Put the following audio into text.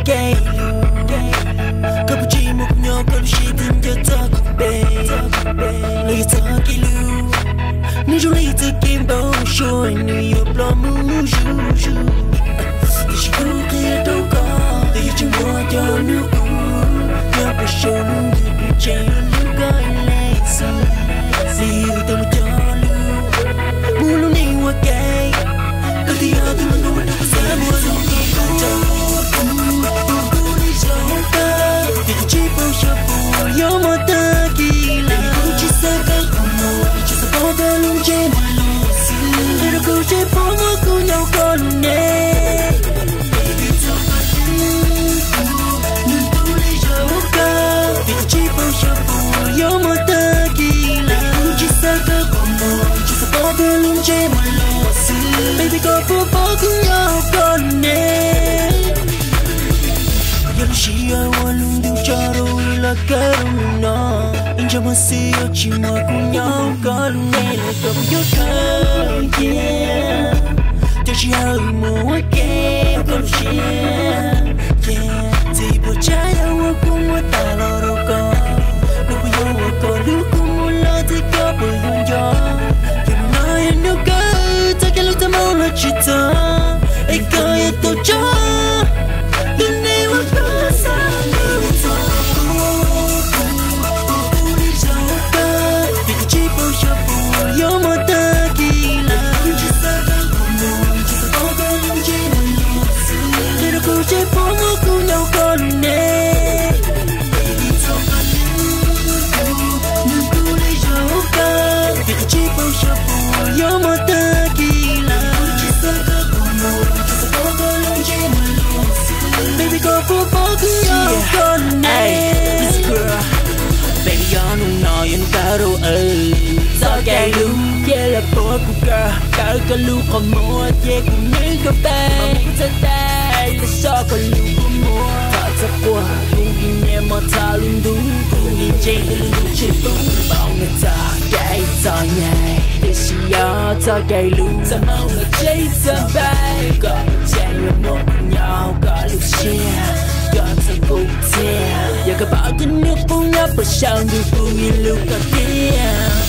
gay Couple G mục nhỏ có lúc shit in cho ta cùng bê Lấy ta kì lưu Nếu trong lấy ta kiếm bao show anh nữ yêu blo mu ru ru Thì chỉ cứ kia đâu có Thì chẳng qua cho nữ Nhớ bà show nữ Được chạy lưu gọi lấy xa Dì tao mà cho lưu Mù lúc này qua gay Cứ thì ở tôi mà ngồi đâu xa mùa dù nghi con trâu Yo mo ta kila Chỉ sa ka como Chỉ sa bao ta luôn che mà lo Để được câu che phố mơ câu nhau con nè Baby talk about you Đừng tu lấy dấu ca Vì chỉ bao giờ bù Yo mo ta kila Chỉ sa ka como Chỉ sa bao ta luôn che mà lo Baby có phố phố câu nhau con nè Yang siya walang di charo la karong na Inja masih cima kunyau kalung nela kamu karong yeah Jadi hari mau ke kalau share yeah Tiba caya aku mau taloroka Lupa yo aku lupa mula tiga berhunja Yang lain juga tak kalau tak mau nak cerita Eka ya tau jah Caro do gay lu yeah là bố của girl caro cái lu còn mua yeah cũng như cà phê mà muốn ta tay là so còn lu của mua thật rất qua cũng đi nghe mà ta luôn đúng cũng đi chơi luôn đúng chơi đúng bao người ta gay do nhảy để xì gió do gay lu ta mau là chơi ta bay có chạy là một nhau có lúc share có ta cũng theo giờ các bạn cứ nước cũng nhấp vào sao như cũng như lúc cả kia